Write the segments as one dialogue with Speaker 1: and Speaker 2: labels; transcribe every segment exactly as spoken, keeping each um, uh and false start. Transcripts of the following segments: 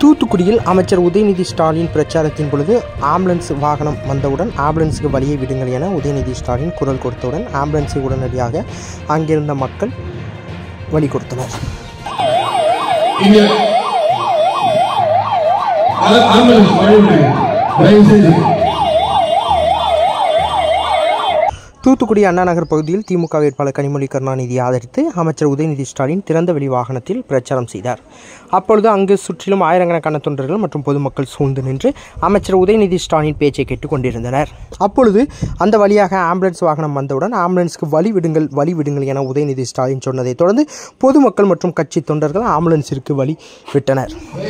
Speaker 1: தூத்துக்குடியில் அமைச்சர் உதயநிதி ஸ்டாலின் பிரச்சாரத்தின் பொழுது ஆம்புலன்ஸ் வாகனம் வந்தவுடன் ஆம்புலன்ஸுக்கு வழியை விடுங்கள் என உதயநிதி ஸ்டாலின் குரல் கொடுத்தவுடன் ஆம்புலன்ஸை உடனடியாக அங்கிருந்த மக்கள் வழி கொடுத்தனர். தூத்துக்குடி அண்ணா நகர் பகுதியில் திமுக வேட்பாளர் கனிமொழி கருணாநிதியை ஆதரித்து அமைச்சர் உதயநிதி ஸ்டாலின் திறந்தவெளி வாகனத்தில் பிரச்சாரம் செய்தார். அப்பொழுது அங்கு சுற்றிலும் ஆயிரக்கணக்கான தொண்டர்கள் மற்றும் பொதுமக்கள் சூழ்ந்து நின்று அமைச்சர் உதயநிதி ஸ்டாலின் பேச்சை கேட்டுக் கொண்டிருந்தனர். அப்பொழுது அந்த வழியாக ஆம்புலன்ஸ் வாகனம் வந்தவுடன் ஆம்புலன்ஸுக்கு வழி விடுங்கள் வழி விடுங்கள் என உதயநிதி ஸ்டாலின் சொன்னதை தொடர்ந்து பொதுமக்கள் மற்றும் கட்சி தொண்டர்கள் ஆம்புலன்ஸிற்கு வழி விட்டனர்.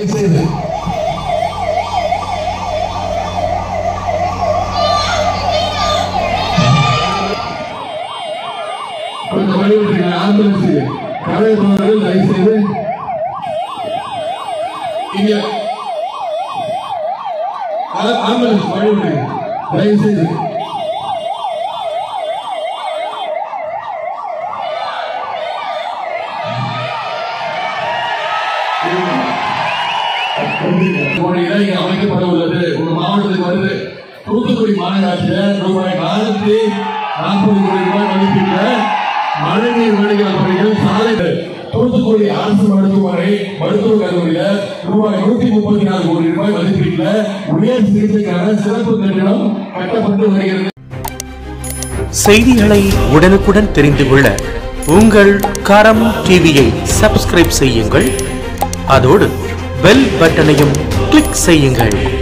Speaker 2: அமைக்கப்பட உள்ளது. ஒரு மாவட்டத்துக்கு வருது. தூத்துக்குடி மாநகராட்சியில் ரூபாய் நானூத்தி நாற்பது கோடி ரூபாய் மதிப்பீட்டுல மழைநீர் வடிகால் பணிகள் சாலை தூத்துக்குடி அரசு மருத்துவமனை மருத்துவக் கல்லூரியில ரூபாய் நூத்தி முப்பத்தி நாலு கோடி ரூபாய் மதிப்பீட்டுல உயர் சிகிச்சைக்கான சிறப்பு கட்டிடம் கட்டப்பட்டு வருகிறது.
Speaker 3: செய்திகளை உடனுக்குடன் தெரிந்து கொள்ள உங்கள் கரம் டிவியை சப்ஸ்கிரைப் செய்யுங்கள். அதோடு பெல் பட்டனையும் கிளிக் செய்யுங்கள்.